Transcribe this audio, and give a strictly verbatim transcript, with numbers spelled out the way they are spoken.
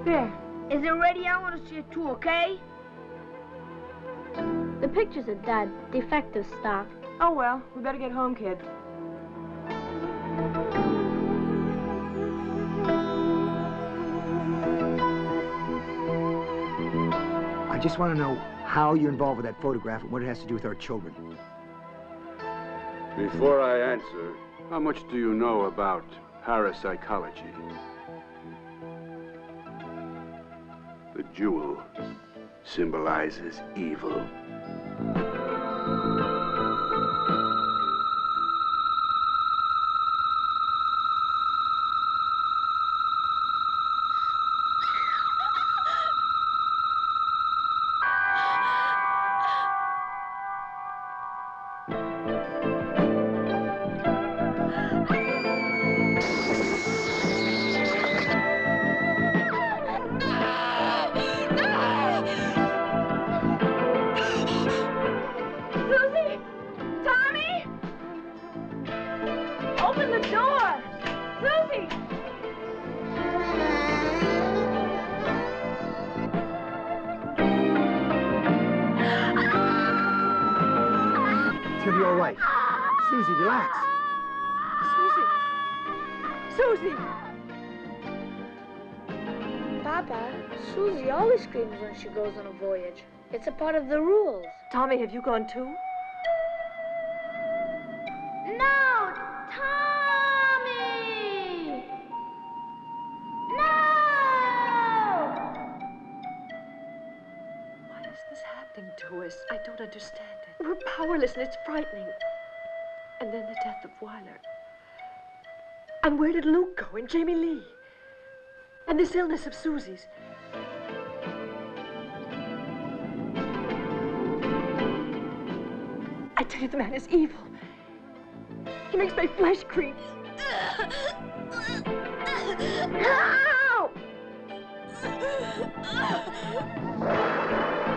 There. Is it ready? I want to see it too, okay? The pictures are dead. Defective stock. Oh, well. We better get home, kid. I just want to know how you're involved with that photograph and what it has to do with our children. Before I answer, how much do you know about parapsychology? The jewel symbolizes evil. Susie, relax. Susie! Susie! Papa, Susie always screams when she goes on a voyage. It's a part of the rules. Tommy, have you gone too? No! Tommy! No! Why is this happening to us? I don't understand it. We're powerless and it's frightening. And then the death of Wyler. And where did Luke go? And Jamie Lee? And this illness of Susie's. I tell you, the man is evil. He makes my flesh creep. No!